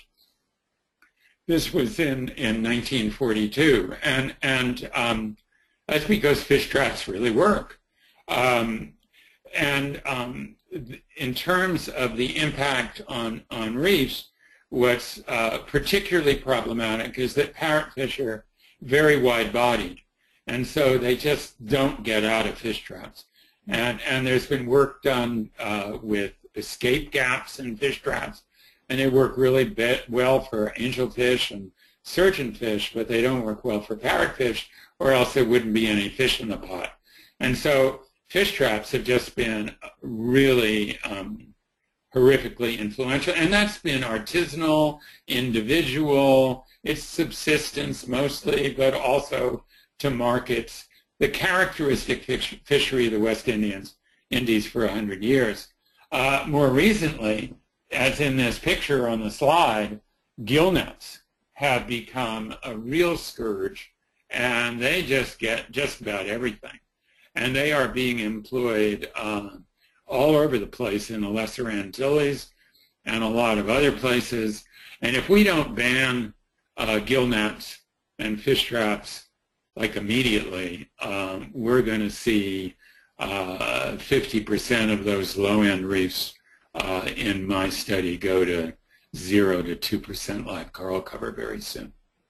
This was in, in nineteen forty-two, and, and um, that's because fish traps really work. Um, and um, in terms of the impact on, on reefs, what's uh, particularly problematic is that parrotfish are very wide-bodied. And so they just don't get out of fish traps. And, and there's been work done uh, with escape gaps in fish traps, and they work really well for angelfish and surgeonfish, but they don't work well for parrotfish, or else there wouldn't be any fish in the pot. And so fish traps have just been really um, horrifically influential, and that's been artisanal, individual, it's subsistence mostly, but also to markets, the characteristic fish, fishery of the West Indians, Indies for a hundred years. Uh, more recently, as in this picture on the slide, gill nets have become a real scourge, and they just get just about everything. And they are being employed uh, all over the place in the Lesser Antilles and a lot of other places. And if we don't ban uh, gill nets and fish traps like immediately, um, we're going to see uh, fifty percent of those low-end reefs uh, in my study go to zero to two percent live coral cover very soon.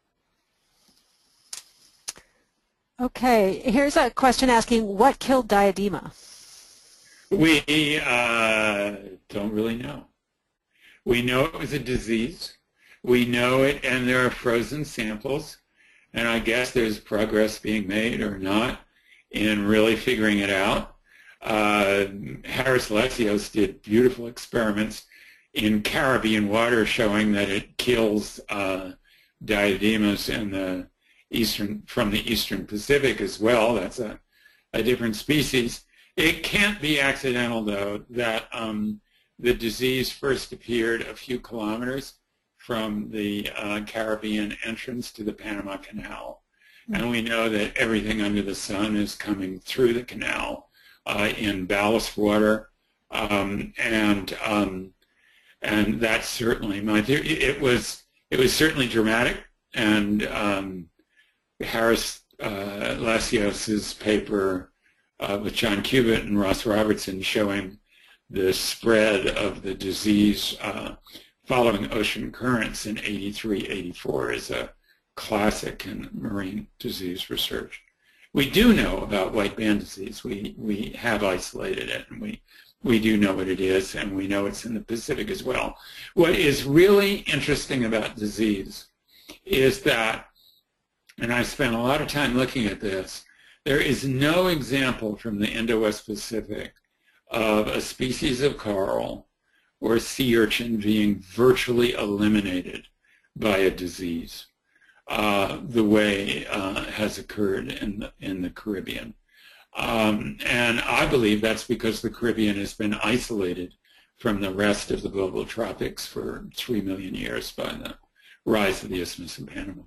Okay, here's a question asking, what killed diadema? We uh, don't really know. We know it was a disease. We know it, and there are frozen samples. And I guess there's progress being made or not in really figuring it out. Uh, Harris Lesios did beautiful experiments in Caribbean water showing that it kills uh, diademas in the eastern, from the eastern Pacific as well. That's a, a different species. It can't be accidental, though, that um, the disease first appeared a few kilometers from the uh, Caribbean entrance to the Panama Canal. And we know that everything under the sun is coming through the canal uh, in ballast water, um, and um, and that's certainly my theory. It was it was certainly dramatic, and um, Harris uh, Lasios's paper uh, with John Cubitt and Ross Robertson showing the spread of the disease uh, following ocean currents in eighty-three, eighty-four is a classic in marine disease research. We do know about white band disease. We, we have isolated it, and we, we do know what it is, and we know it's in the Pacific as well. What is really interesting about disease is that, and I spent a lot of time looking at this, there is no example from the Indo-West Pacific of a species of coral or sea urchin being virtually eliminated by a disease. Uh, the way uh, has occurred in the, in the Caribbean. Um, and I believe that's because the Caribbean has been isolated from the rest of the global tropics for three million years by the rise of the Isthmus of Panama.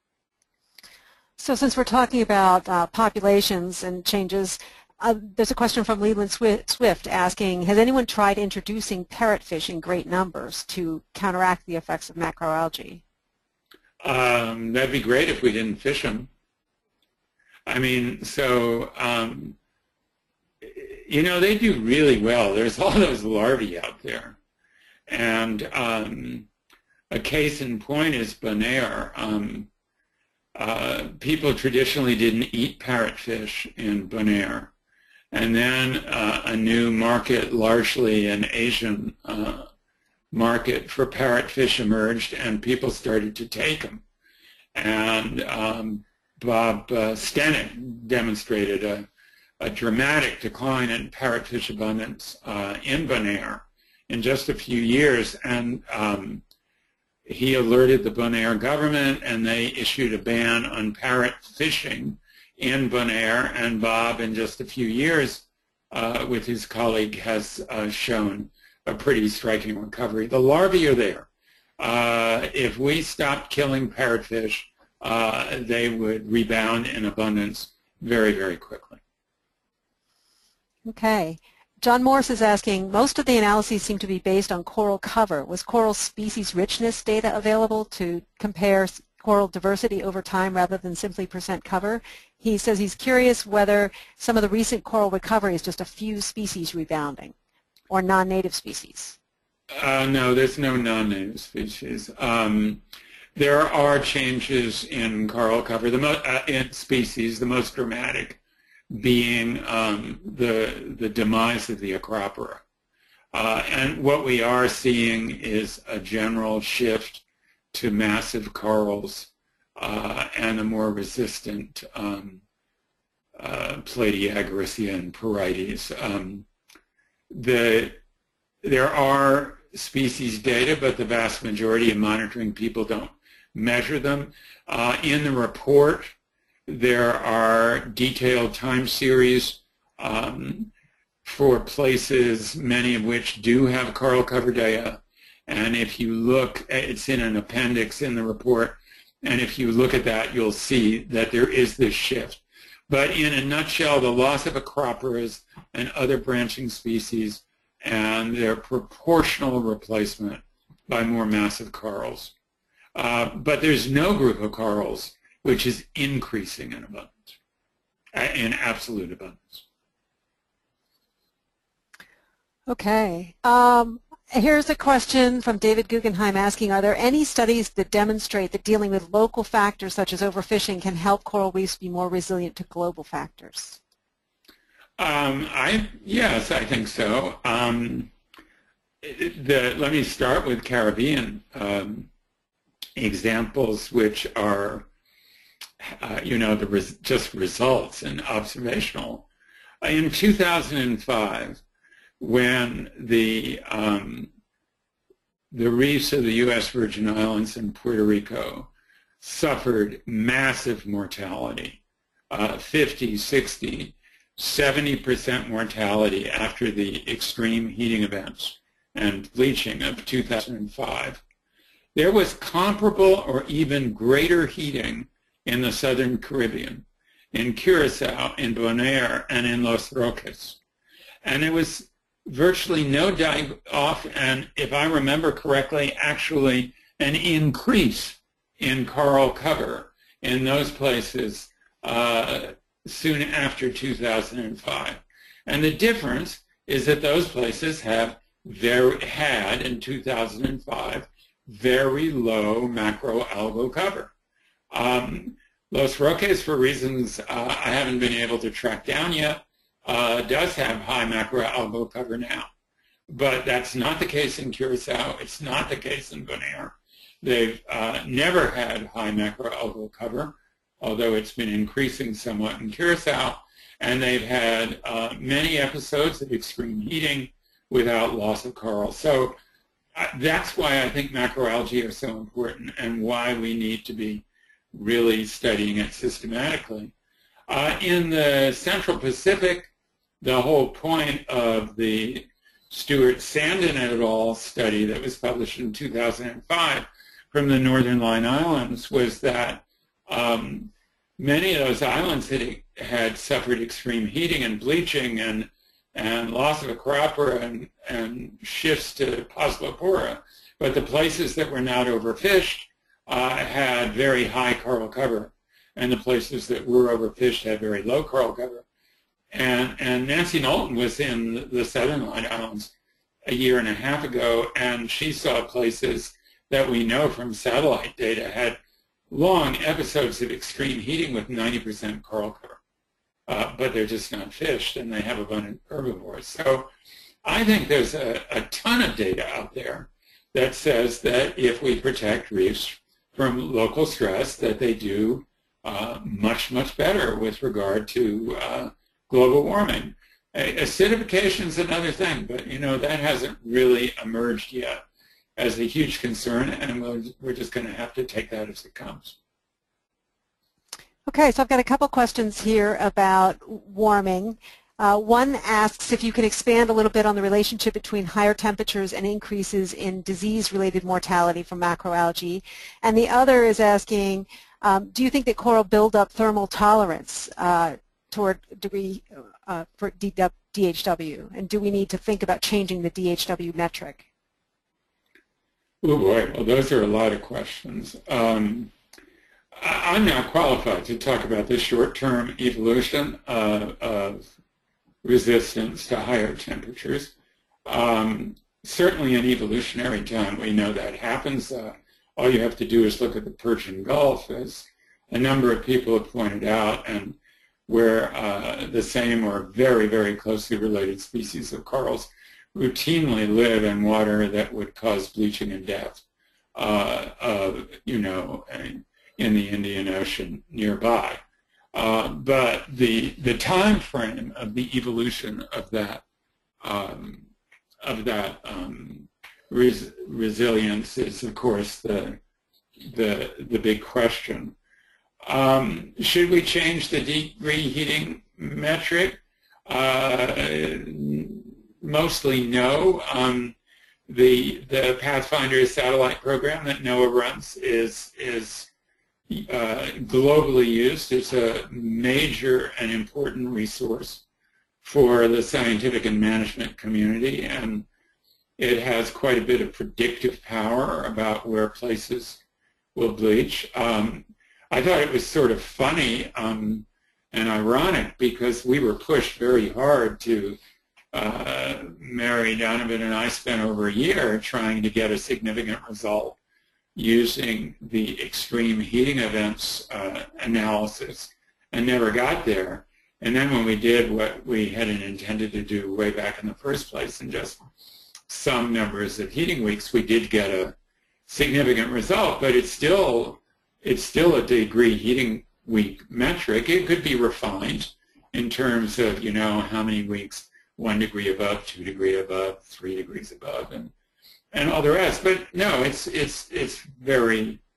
So since we're talking about uh, populations and changes, uh, there's a question from Leland Swift asking, has anyone tried introducing parrotfish in great numbers to counteract the effects of macroalgae? Um, that'd be great if we didn't fish them. I mean, so, um, you know, they do really well. There's all those larvae out there. And um, a case in point is Bonaire. Um, uh, people traditionally didn't eat parrotfish in Bonaire. And then uh, a new market, largely an Asian uh, market for parrotfish emerged, and people started to take them. And um, Bob uh, Stenick demonstrated a, a dramatic decline in parrotfish abundance uh, in Bonaire in just a few years, and um, he alerted the Bonaire government, and they issued a ban on parrot fishing in Bonaire, and Bob, in just a few years, uh, with his colleague, has uh, shown a pretty striking recovery. The larvae are there. Uh, if we stopped killing parrotfish, uh, they would rebound in abundance very, very quickly. Okay. John Morris is asking, most of the analyses seem to be based on coral cover. Was coral species richness data available to compare coral diversity over time rather than simply percent cover? He says he's curious whether some of the recent coral recovery is just a few species rebounding, or non-native species? Uh, no, there's no non-native species. Um, there are changes in coral cover, the mo uh, in species, the most dramatic being um, the, the demise of the acropora. Uh, and what we are seeing is a general shift to massive corals uh, and a more resistant um, uh, Platyagoricea and Porites. Um, The, there are species data, but the vast majority of monitoring people don't measure them. Uh, in the report, there are detailed time series um, for places, many of which do have coral cover data. And if you look, it's in an appendix in the report, and if you look at that, you'll see that there is this shift. But in a nutshell, the loss of acroporas and other branching species and their proportional replacement by more massive corals. Uh, but there's no group of corals which is increasing in abundance, in absolute abundance. Okay. Um, here's a question from David Guggenheim asking, are there any studies that demonstrate that dealing with local factors such as overfishing can help coral reefs be more resilient to global factors? Um, I, yes, I think so. Um, the, let me start with Caribbean um, examples, which are, uh, you know, the res just results and observational. In two thousand five, when the um, the reefs of the U S Virgin Islands and Puerto Rico suffered massive mortality, uh, fifty, sixty, seventy percent mortality after the extreme heating events and bleaching of two thousand five. There was comparable or even greater heating in the southern Caribbean, in Curacao, in Bonaire, and in Los Roques. And there was virtually no die-off, and if I remember correctly, actually an increase in coral cover in those places uh, soon after two thousand five. And the difference is that those places have very, had in two thousand five very low macroalgal cover. Um, Los Roques, for reasons uh, I haven't been able to track down yet, uh, does have high macroalgal cover now. But that's not the case in Curacao. It's not the case in Bonaire. They've uh, never had high macroalgal cover, although it's been increasing somewhat in Curacao. And they've had uh, many episodes of extreme heating without loss of coral. So uh, that's why I think macroalgae are so important and why we need to be really studying it systematically. Uh, in the Central Pacific, the whole point of the Stuart Sandin et al. Study that was published in two thousand five from the Northern Line Islands was that um, many of those islands had, had suffered extreme heating and bleaching and, and loss of acropora and, and shifts to Poslopora. But the places that were not overfished uh, had very high coral cover, and the places that were overfished had very low coral cover. And, and Nancy Knowlton was in the Southern Line Islands a year and a half ago, and she saw places that we know from satellite data had long episodes of extreme heating with ninety percent coral cover. Uh, but they're just not fished, and they have abundant herbivores. So I think there's a, a ton of data out there that says that if we protect reefs from local stress, that they do uh, much, much better with regard to uh, global warming. Acidification is another thing, but you know that hasn't really emerged yet as a huge concern, and we're, we're just going to have to take that as it comes. Okay, so I've got a couple questions here about warming. Uh, one asks if you can expand a little bit on the relationship between higher temperatures and increases in disease-related mortality from macroalgae. And the other is asking, um, do you think that coral build up thermal tolerance uh, toward degree uh, for D H W? And do we need to think about changing the D H W metric? Oh boy, well those are a lot of questions. Um, I'm not qualified to talk about the short-term evolution uh, of resistance to higher temperatures. Um, certainly in evolutionary time, we know that happens. Uh, all you have to do is look at the Persian Gulf, as a number of people have pointed out, and where uh, the same or very, very closely related species of corals routinely live in water that would cause bleaching and death, uh, uh, you know, in the Indian Ocean nearby. Uh, but the the time frame of the evolution of that um, of that um, res resilience is, of course, the the the big question. Um, should we change the degree heating metric? Uh, mostly no. Um, the the Pathfinder satellite program that NOAA runs is is uh, globally used. It's a major and important resource for the scientific and management community, and it has quite a bit of predictive power about where places will bleach. Um, I thought it was sort of funny um, and ironic because we were pushed very hard to, uh, Mary Donovan and I spent over a year trying to get a significant result using the extreme heating events uh, analysis and never got there. And then when we did what we hadn't intended to do way back in the first place in just some numbers of heating weeks, we did get a significant result, but it's still it's still a degree heating week metric. It could be refined in terms of, you know, how many weeks one degree above, two degree above, three degrees above, and and all the rest. But no, it's it's it's very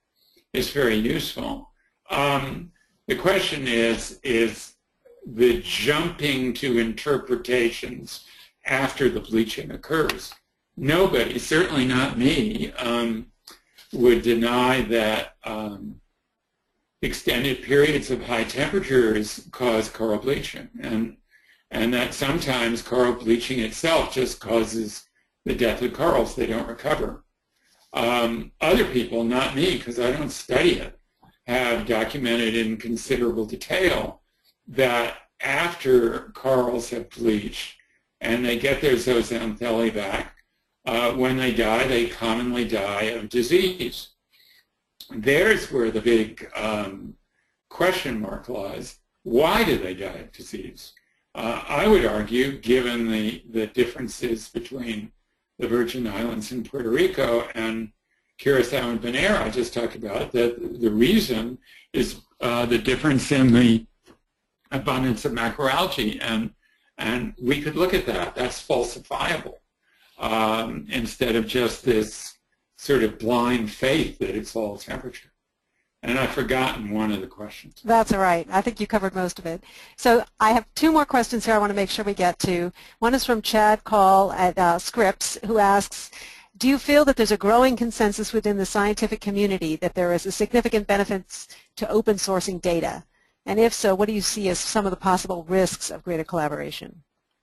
is very useful. Um, the question is, is the jumping to interpretations after the bleaching occurs. Nobody, certainly not me, um, would deny that um, extended periods of high temperatures cause coral bleaching, and, and that sometimes coral bleaching itself just causes the death of corals. They don't recover. Um, other people, not me, because I don't study it, have documented in considerable detail that after corals have bleached and they get their zooxanthellae back, uh, when they die, they commonly die of disease. There's where the big um, question mark lies. Why do they die of disease? Uh, I would argue, given the, the differences between the Virgin Islands and Puerto Rico and Curacao and Bonaire I just talked about, that the reason is uh, the difference in the abundance of macroalgae, and and we could look at that. That's falsifiable um, instead of just this sort of blind faith that it's all temperature. And I've forgotten one of the questions. That's all right. I think you covered most of it. So I have two more questions here I want to make sure we get to. One is from Chad Call at uh, Scripps, who asks, do you feel that there's a growing consensus within the scientific community that there is a significant benefits to open sourcing data? And if so, what do you see as some of the possible risks of greater collaboration?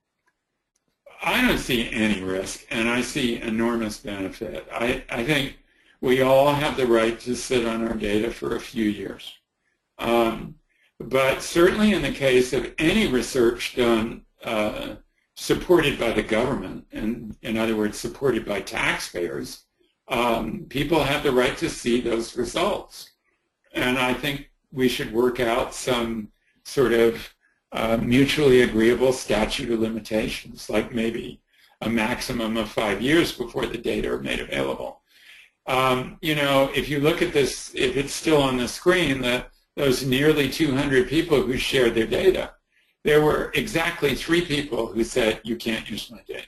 I don't see any risk, and I see enormous benefit. I, I think we all have the right to sit on our data for a few years. Um, but certainly in the case of any research done uh, supported by the government, and in other words, supported by taxpayers, um, people have the right to see those results. And I think we should work out some sort of uh, mutually agreeable statute of limitations, like maybe a maximum of five years before the data are made available. Um, you know, if you look at this, if it's still on the screen, that those nearly two hundred people who shared their data, there were exactly three people who said, you can't use my data.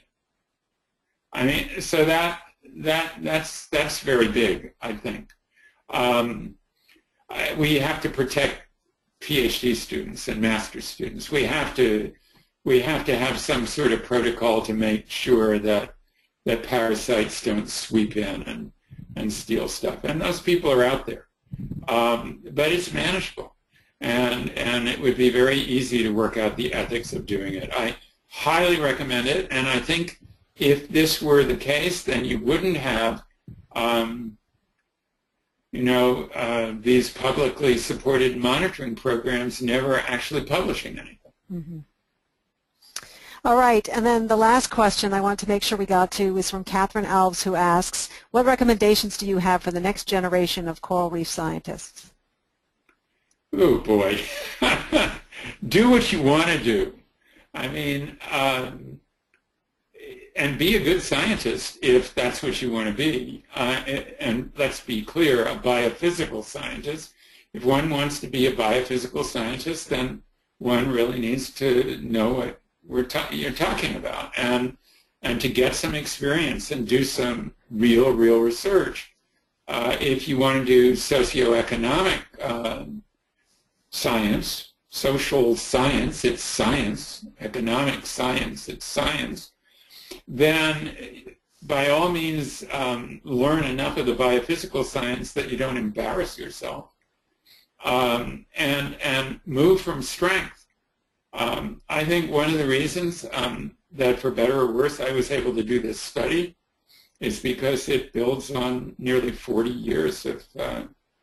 I mean, so that, that, that's, that's very big, I think. Um, I, we have to protect PhD students and master's students. We have to, we have to have some sort of protocol to make sure that, that parasites don't sweep in and, and steal stuff. And those people are out there. Um, but it's manageable. And, and it would be very easy to work out the ethics of doing it. I highly recommend it. And I think if this were the case, then you wouldn't have, um, you know, uh, these publicly supported monitoring programs never actually publishing anything. Mm-hmm. All right, and then the last question I want to make sure we got to is from Catherine Alves, who asks, what recommendations do you have for the next generation of coral reef scientists? Oh, boy. Do what you want to do. I mean, um, and be a good scientist if that's what you want to be. Uh, and let's be clear, a biophysical scientist. If one wants to be a biophysical scientist, then one really needs to know what we're ta you're talking about, and and to get some experience and do some real, real research. Uh, if you want to do socioeconomic uh, science, social science, it's science. Economic science, it's science. Then by all means um, learn enough of the biophysical science that you don't embarrass yourself, um, and, and move from strength. Um, I think one of the reasons um, that for better or worse I was able to do this study is because it builds on nearly forty years of, uh,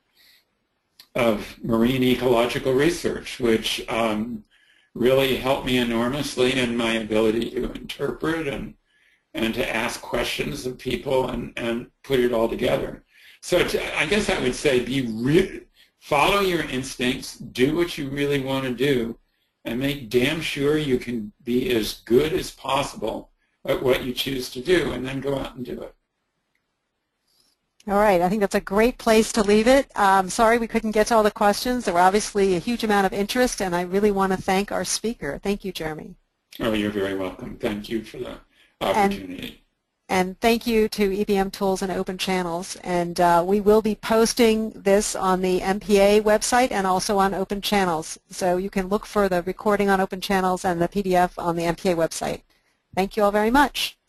of marine ecological research, which um, really helped me enormously in my ability to interpret and and to ask questions of people and, and put it all together. So to, I guess I would say be re follow your instincts, do what you really want to do, and make damn sure you can be as good as possible at what you choose to do, and then go out and do it. All right, I think that's a great place to leave it. Um, sorry we couldn't get to all the questions. There were obviously a huge amount of interest, and I really want to thank our speaker. Thank you, Jeremy. Oh, you're very welcome. Thank you for the opportunity. And thank you to E B M Tools and Open Channels. And uh, we will be posting this on the M P A website and also on Open Channels. So you can look for the recording on Open Channels and the P D F on the M P A website. Thank you all very much.